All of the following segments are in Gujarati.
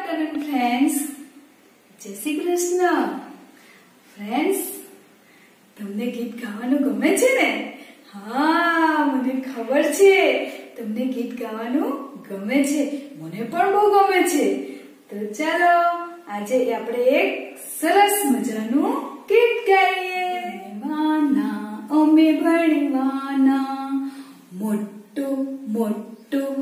afternoon friends. જય શ્રી કૃષ્ણ. ફ્રેન્ડ્સ, તમને ગીત ગાવાનું ગમે છે ને? હા, મને ખબર છે તમને ગીત ગાવાનું ગમે છે. મને પણ બહુ ગમે છે. તો ચાલો આજે આપણે એક સરસ મજાનું ગીત ગાઈએ. ભણવાના અમે ભણવાના, મોટું મોટું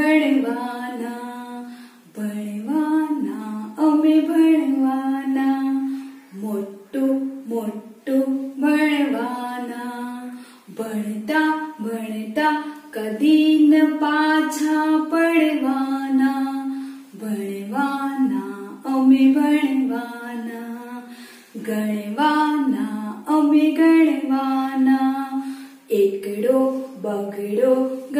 ભણવાના, ભણવાના અમે ભણવાના, મોટું મોટું ભણવાના, ભણતા ભણતા કદી ન પાછા પડવાના, ભણવાના અમે ભણવાના, ગણવાના અમે ગણવાના, એકડો બગડો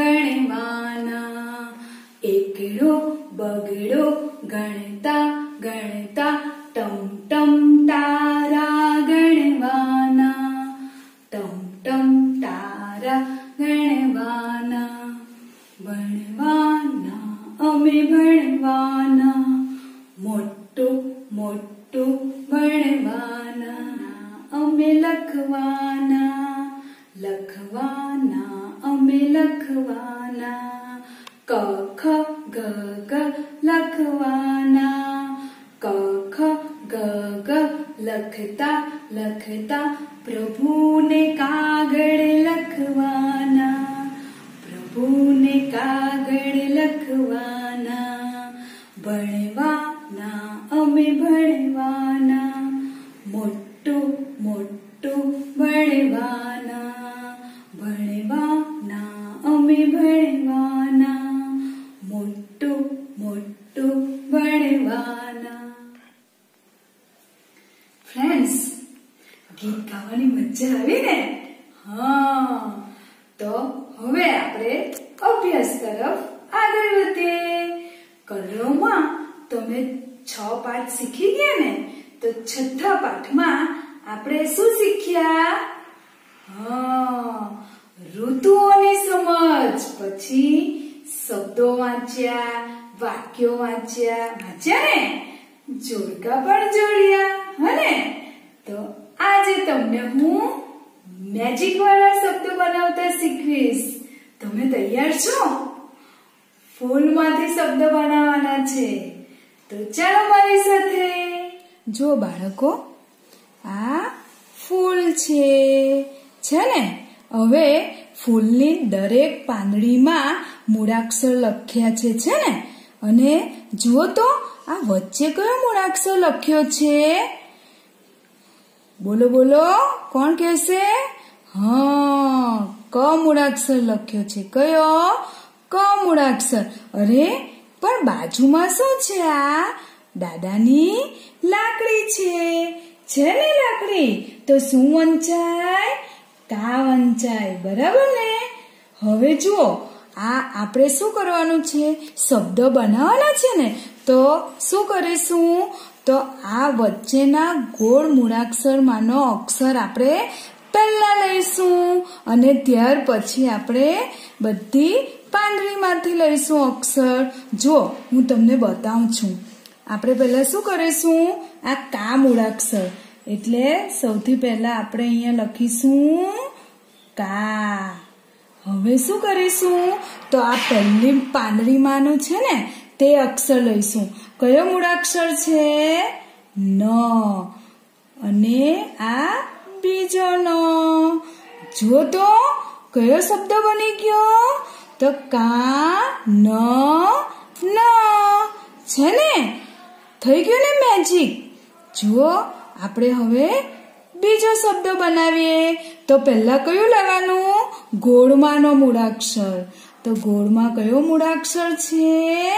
ગણવાના, એકડો બગડો ગણતા ગણતા ટમ ટમ તારા ગણવાના, ટમ ટમ તારા ગણવાના, ભણવાના અમે ભણવાના, મોટું મોટું ભણવાના અમે લખવાના, લખવાના અમે લખવાના, ક ખ ગ ગ લખવાના, ક ખ ગ ગ લખતા લખતા પ્રભુને કાગળ લખવાના, પ્રભુને કાગળ લખવાના, ભણવાના અમે ભણવાના, મોટું મોટું ભણવાના, ભણવાના અમે ભણવાના, મોટું મોટું ભણવાના. ફ્રેન્ડ્સ, ગીત ગાવાની મજા આવી ને? હા, તો હવે આપણે અભ્યાસ તરફ આગળ વધીએ. કલરોમાં તમે 6 પાઠ શીખી ગયા ને? તો 6થા પાઠમાં આપણે શું શીખ્યા? હા, ઋતુઓની સમજ. પછી શબ્દો વાંચ્યા, વાક્યો વાંચ્યા ને? જોડકા પણ જોડ્યા હને? તો આજે તમને હું મેજિક વાળા શબ્દો બનાવતા શીખવીશ. તમે તૈયાર છો? ફૂલમાંથી શબ્દ બનાવવાના છે. તો ચાલો મારી સાથે. જો બાળકો, આ ફૂલ છે ને? હવે ફૂલની દરેક પાંદડીમાં મૂળાક્ષર લખ્યા છે ને? અને જુઓ તો આ વચ્ચે કયો મૂળાક્ષર લખ્યો છે? બોલો બોલો, કોણ કહેશે? હા, ક મૂળાક્ષર લખ્યો છે. કયો? ક મૂળાક્ષર. અરે પણ બાજુમાં શું છે? આ દાદાની લાકડી છે ને? લાકડી તો શું વંચાય? કા વંચાય. બરાબર ને? હવે જુઓ, આ આપણે શું કરવાનું છે? શબ્દ બનાવવાના છે ને? તો શું કરીશું? તો આ વચ્ચેના ગોળ મૂળાક્ષરમાંનો અક્ષર આપણે પહેલા લઈશું અને ત્યાર પછી આપણે બધી પાંદડીમાંથી લઈશું અક્ષર. જો હું તમને બતાવું છું. આપણે પહેલા શું કરીશું? આ કા મૂળાક્ષર એટલે સૌથી પહેલા આપણે અહીંયા લખીશું કા. હવે શું કરીશું? તો આ પહેલી પાંદડીમાંનું છે ને તે અક્ષર લઈશું. કયો મૂળાક્ષર છે? ન. અને આ બીજો ન. જો તો કયો શબ્દ બની ગયો? તો કા ન ન છે ને? થઈ ગયો ને મેજિક? જુઓ, આપણે હવે બીજો શબ્દ બનાવીએ. તો પહેલા કયું લેવાનું? ગોળમાંનો મૂળાક્ષર. તો ગોળમાં કયો મૂળાક્ષર છે?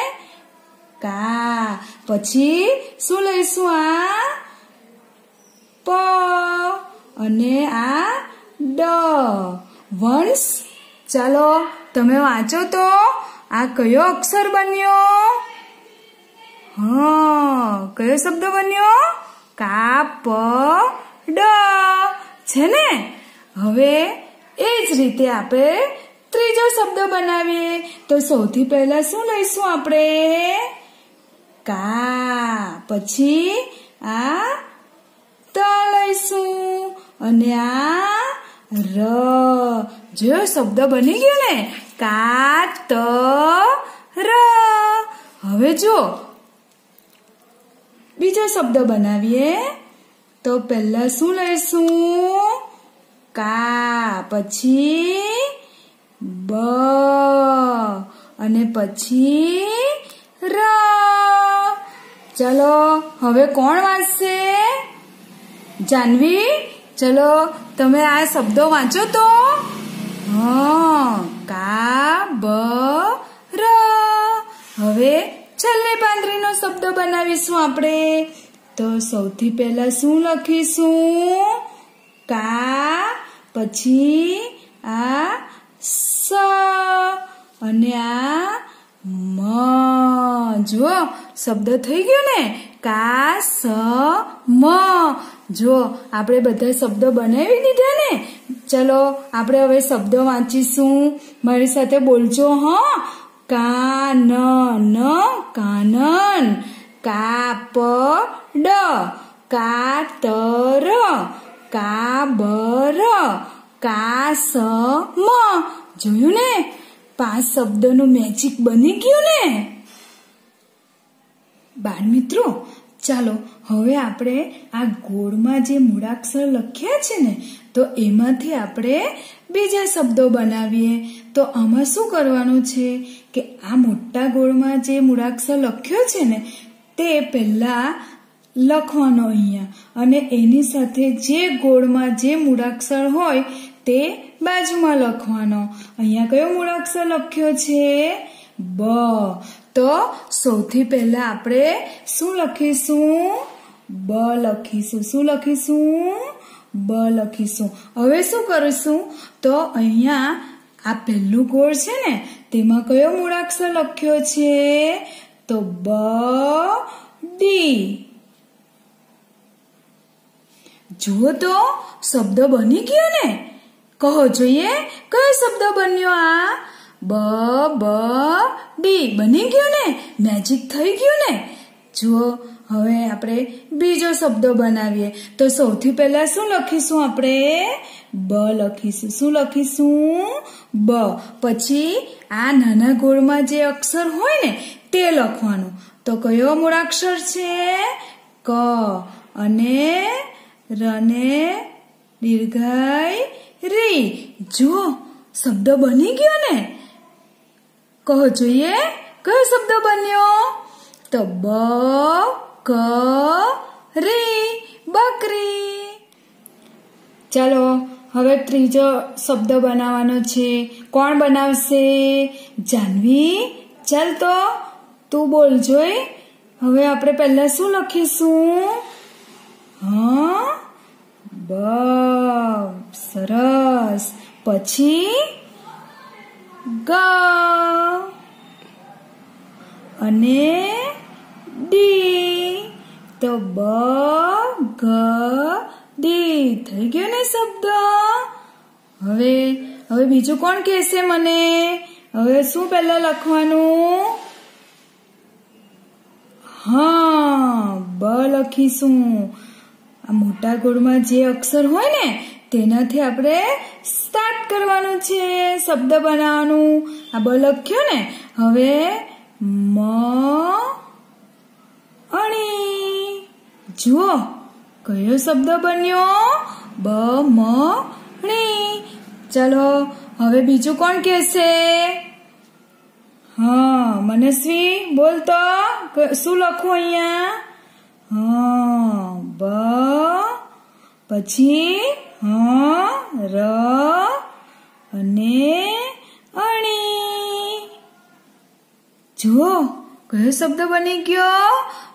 કા. પછી શું લઈશું? આ પ અને આ ડ. વંશ. ચાલો તમે વાંચો તો આ કયો અક્ષર બન્યો? હા, કયો શબ્દ બન્યો? કા પ ડ છે ને? હવે એ જ રીતે આપણે ત્રીજો શબ્દ બનાવીએ. તો સૌથી પહેલા શું લઈશું આપણે? કા, પછી આ ત લઈશું અને આ ર. જો શબ્દ બની ગયો ને, કાતર. હવે જો બીજો શબ્દ બનાવીએ તો પહેલા શું લઈશું? કા, પછી બ અને પછી ર. ચલો હવે કોણ વાંચશે? જાનવી, ચલો તમે આ શબ્દો વાંચો તો. કા બ ર. હવે છેલ્લી પાંદડીનો શબ્દ બનાવીશું આપણે. તો સૌથી પહેલા શું લખીશું? કા, પછી આ સ અને આ મ. જો શબ્દ થઈ ગયો ને, કા સ મ. જો આપણે બધા શબ્દો બનાવી દીધા ને. ચલો આપણે હવે શબ્દો વાંચીશું. મારી સાથે બોલજો. કાનન, કાનન. કાપડ, કાતર. કાબર, કાસમ. જોયું ને, 5 શબ્દોનું મેજિક બની ગયું ને. બાળમિત્રો, ચાલો હવે આપણે આ ગોળમાં જે મૂળાક્ષર લખ્યા છે ને, તો એમાંથી આપણે બીજા શબ્દો બનાવીએ. તો આમાં શું કરવાનું છે કે આ મોટા ગોળમાં જે મૂળાક્ષર લખ્યો છે ને, તે પહેલા લખવાનો અહીંયા, અને એની સાથે જે ગોળમાં જે મૂળાક્ષર હોય તે બાજુમાં લખવાનો. અહીંયા કયો મૂળાક્ષર લખ્યો છે? બ. તો સૌથી પહેલા આપણે શું લખીશું? બ લખીશું. શું લખીશું? બ લખીશું. હવે શું કરીશું? તો અહીંયા આ પહેલું ગોળ છે ને, તેમાં કયો મૂળાક્ષર લખ્યો છે? તો બ ડી. જુઓ તો શબ્દ બની ગયો ને. કહો જોઈએ કયો શબ્દ બન્યો? આ બ બ ડી બની ગયો ને. મેજિક થઈ ગયું ને. જુઓ હવે આપણે બીજો શબ્દ બનાવીએ. તો સૌથી પહેલા શું લખીશું આપણે? બ લખીશું. શું લખીશું? બ. પછી આ નાના ગોળમાં જે અક્ષર હોય ને તે લખવાનું. તો કયો મૂળાક્ષર છે? ક. અને રને દીર્ઘાય રી. જુઓ શબ્દ બની ગયો ને. કહો જોઈએ કયો શબ્દ બન્યો? તો બ ક રી, બકરી. ચાલો હવે ત્રીજો શબ્દ બનાવવાનો છે. કોણ બનાવશે? જાનવી, ચાલ તો તું બોલ જોઈ. હવે આપણે પહેલા શું લખીશું? બ. સરસ. પછી ગ અને ડી. તો બ ગ ડી થઈ ગયો ને શબ્દ. હવે બીજું કોણ કહેશે મને? હવે શું પહેલા લખવાનું? બ લખીશું. આ મોટા ગોળમાં જે અક્ષર હોય ને તેનાથી આપણે સ્ટાર્ટ કરવાનું છે શબ્દ બનાવવાનું. આ બ લખ્યો ને. હવે મ અણી. જુઓ કયો શબ્દ બન્યો? બ મ ણી. ચલો હવે બીજું કોણ કહેશે? મનસ્વી બોલ તો શું લખું અહીંયા? બ પછી ર અને અણી. જુઓ કયો શબ્દ બની ગયો?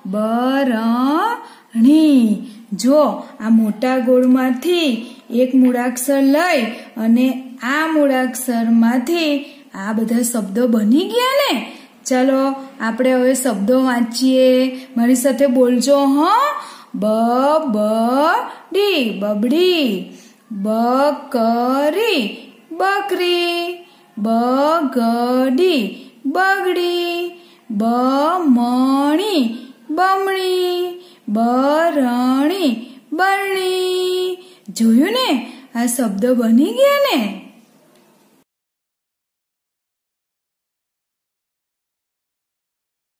બરણી. જો આ મોટા ગોળમાંથી એક મૂળાક્ષર લઈ અને આ મૂળાક્ષરમાંથી આ બધા શબ્દો બની ગયા ને. ચાલો આપણે હવે શબ્દો વાંચીએ. મારી સાથે બોલજો. બ બ ડી, બબડી. બકરી, બકરી. બગડી, બગડી. બમણી, બમણી, બરણી, બરણી. જોયું ને, આ શબ્દો બની ગયા ને.